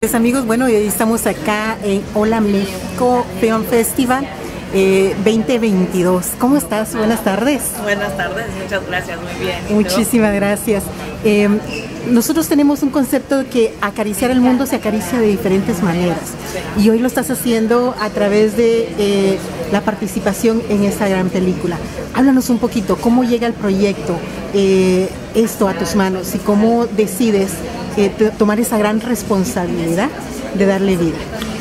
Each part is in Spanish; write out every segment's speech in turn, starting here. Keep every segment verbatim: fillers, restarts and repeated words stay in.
Pues amigos, bueno, hoy estamos acá en Hola México Film Festival eh, veinte veintidós. ¿Cómo estás? Buenas tardes. Buenas tardes, muchas gracias, muy bien. Muchísimas gracias. Eh, nosotros tenemos un concepto de que acariciar el mundo se acaricia de diferentes maneras. Y hoy lo estás haciendo a través de eh, la participación en esta gran película. Háblanos un poquito, ¿cómo llega el proyecto, eh, esto a tus manos y cómo decides eh, tomar esa gran responsabilidad de darle vida?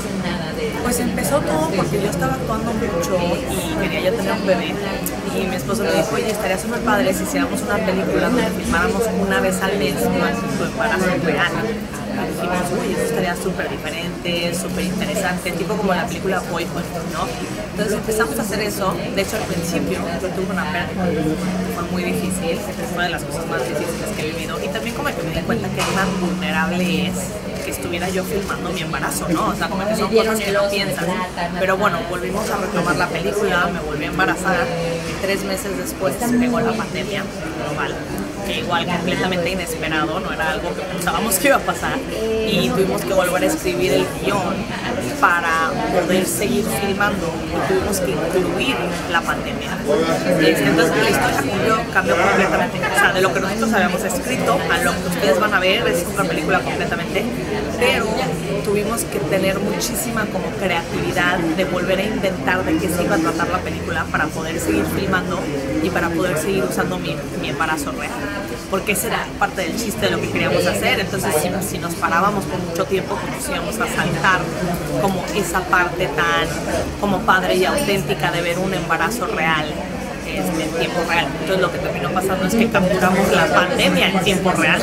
Pues empezó todo porque yo estaba actuando mucho y quería ya tener un bebé. Y mi esposo me dijo, oye, estaría súper padre si hiciéramos una película donde filmáramos una vez al mes tu embarazo real. Y dijimos, uy, eso estaría súper diferente, súper interesante, tipo como la película Boyhood, ¿no? Entonces empezamos a hacer eso. De hecho, al principio yo tuve una pérdida, fue muy difícil, es una de las cosas más difíciles que he vivido. Y también como que me di cuenta que tan vulnerable es que estuviera yo filmando mi embarazo, ¿no? O sea, como que son cosas que no piensas. Pero bueno, volvimos a retomar la película, me volví a embarazar y tres meses después pegó la pandemia global, que igual completamente inesperado, no era algo que pensábamos que iba a pasar, y tuvimos que volver a escribir el guión para poder seguir filmando y tuvimos que incluir la pandemia. Entonces la historia cambió, cambió completamente, o sea, de lo que nosotros habíamos escrito a lo que ustedes van a ver es otra película completamente, pero tuvimos que tener muchísima como creatividad de volver a inventar de qué se iba a tratar la película para poder seguir filmando y para poder seguir usando mi, mi embarazo real, porque esa era parte del chiste de lo que queríamos hacer. Entonces si, si nos parábamos por mucho tiempo, pues nos íbamos a saltar como esa parte tan como padre y auténtica de ver un embarazo real este, en tiempo real. Entonces lo que terminó pasando es que capturamos la pandemia en tiempo real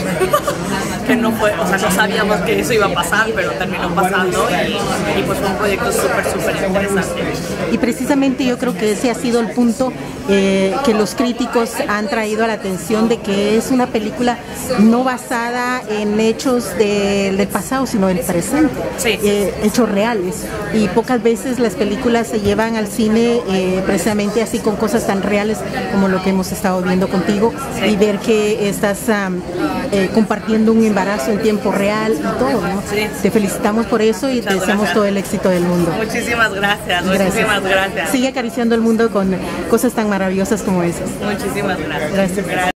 que no fue, o sea, no sabíamos que eso iba a pasar, pero terminó pasando y, y pues fue un proyecto súper, súper interesante. Y precisamente yo creo que ese ha sido el punto eh, que los críticos han traído a la atención, de que es una película no basada en hechos de, del pasado, sino del presente, sí. eh, hechos reales. Y pocas veces las películas se llevan al cine eh, precisamente así, con cosas tan reales como lo que hemos estado viendo contigo, sí. Y ver que estás um, eh, compartiendo un embarazo en tiempo real y todo, ¿no? Sí. Te felicitamos por eso y Muchas te deseamos gracias. todo el éxito del mundo. Muchísimas gracias, gracias. muchísimas gracias. Sigue acariciando el mundo con cosas tan maravillosas como esas. Muchísimas gracias. Gracias. Gracias.